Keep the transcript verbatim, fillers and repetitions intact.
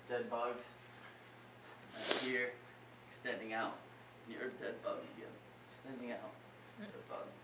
dead bugged. And here, extending out. You're a dead bug again. Extending out. Dead bug.